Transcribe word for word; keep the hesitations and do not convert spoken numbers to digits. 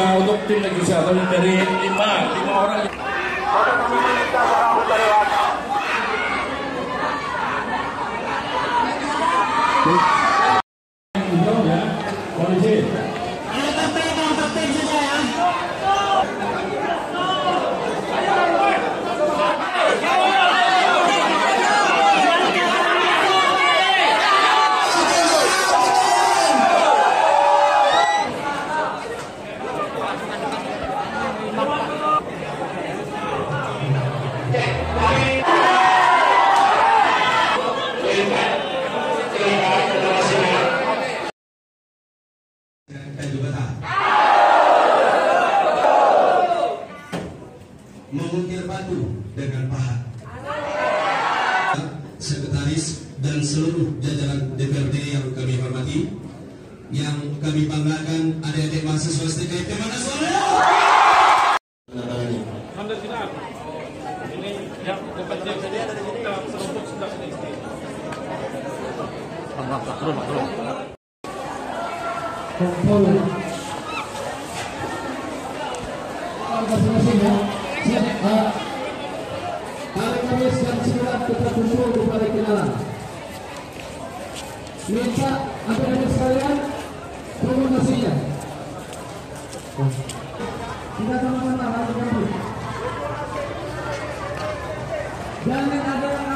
uh, untuk tim negosiator dari lima lima orang. Mengukir batu dengan paha. Sekretaris dan seluruh jajaran D P R D yang kami hormati, yang kami banggakan, adik-adik mahasiswa S T K P mana suara? Alhamdulillah. Ini yang dapat yang sedia dari kita seluruh sudah sedikit. Terima kasih. Masing-masing ya. Siap. Hari Kamis jam sembilan kita kumpul di Balai Kenalan. Minta adik-adik sekalian komunikasinya. Kita sama-sama harus. Jangan ada